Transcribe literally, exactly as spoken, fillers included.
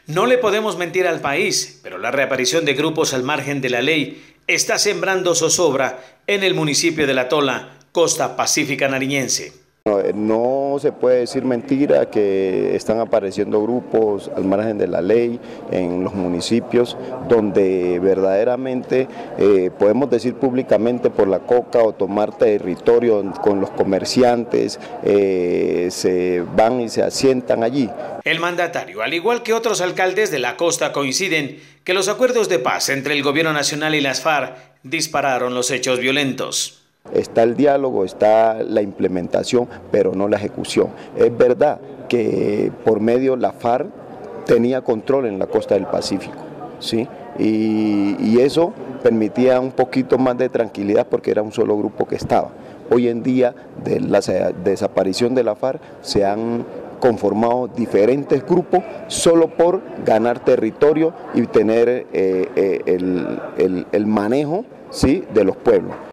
No le podemos mentir al país, pero la reaparición de grupos al margen de la ley está sembrando zozobra en el municipio de La Tola, costa pacífica nariñense. No se puede decir mentira que están apareciendo grupos al margen de la ley en los municipios donde verdaderamente eh, podemos decir públicamente por la coca o tomar territorio con los comerciantes, eh, se van y se asientan allí. El mandatario, al igual que otros alcaldes de la costa, coinciden que los acuerdos de paz entre el gobierno nacional y las FARC dispararon los hechos violentos. Está el diálogo, está la implementación, pero no la ejecución. Es verdad que por medio la FARC tenía control en la costa del Pacífico, ¿sí? Y, y eso permitía un poquito más de tranquilidad porque era un solo grupo que estaba. Hoy en día, de la desaparición de la FARC, se han conformado diferentes grupos solo por ganar territorio y tener eh, eh, el, el, el manejo, ¿sí?, de los pueblos.